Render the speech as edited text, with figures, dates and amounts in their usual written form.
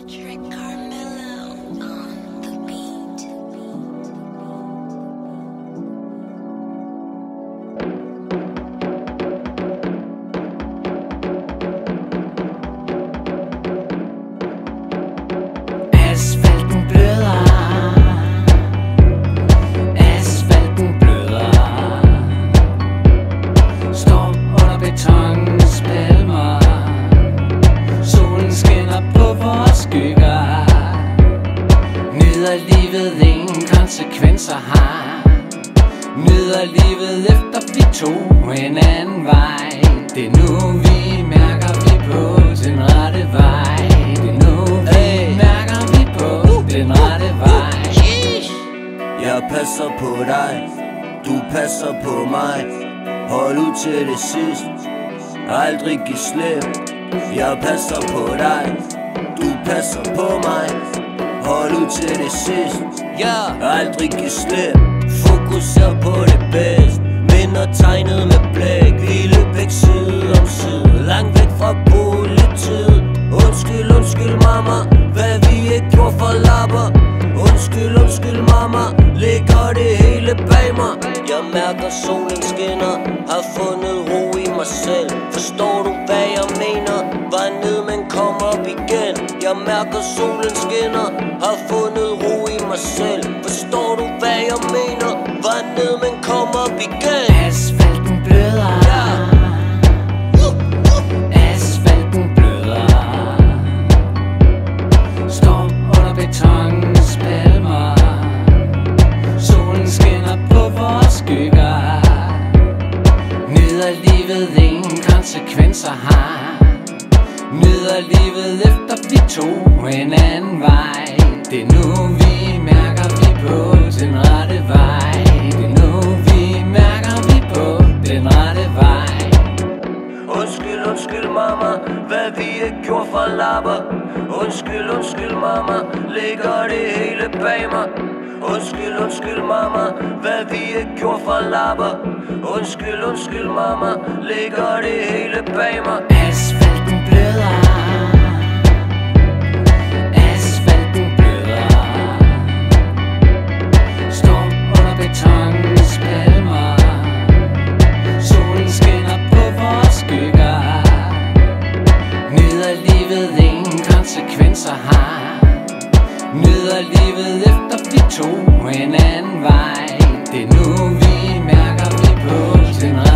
Asfalten bløder, asfalten bløder, står under betonens palmer. Solen skinner på vores skygger. Nyder livet, ingen konsekvenser har. Nyder livet efter vi tog en anden vej. Det er nu vi mærker vi på den rette vej. Det er nu vi mærker vi på den rette vej. Jeg passer på dig, du passer på mig. Hold ud til det sidst, aldrig giv slip. Jeg passer på dig, du passer på mig. Hold ud til det sidst, aldrig giv slip. Fokuser på det bedste, minder tegnet med blæk. Lillebæk side om side, langt væk fra politiet. Undskyld, undskyld mama, hvad vi ikke gjorde for lapper. Undskyld, undskyld mama, ligger det hele bag mig. Jeg mærker solen skinner, har fundet ro i mig selv. Forstår du hvad jeg mener? Var ned men kom op igen. Jeg mærker solen skinner, har fundet ro i mig selv. Forstår du hvad jeg mener? Var ned men kom op igen. Asfalten bløder, asfalten bløder, står under betonens palmer. Solen skinner på vores skygger. Nyder livet, ingen konsekvenser har. Nyder livet efter vi tog en anden vej. Det er nu vi mærker vi på den rette vej. Det er nu vi mærker vi på den rette vej. Undskyld, undskyld mama, hvad vi ikke gjorde for lapper. Undskyld, undskyld mama, ligger det hele bag mig. Undskyld, undskyld mama, hvad vi ikke gjorde for lapper. Undskyld, undskyld mama, ligger det hele bag mig. Asfalten bløder, asfalten bløder, står under betonens palmer. Solen skinner på vores skygger. Nyder livet, ingen konsekvenser har. Nyder livet efter vi tog en anden vej. Det er nu vi mærker vi på den rette vej.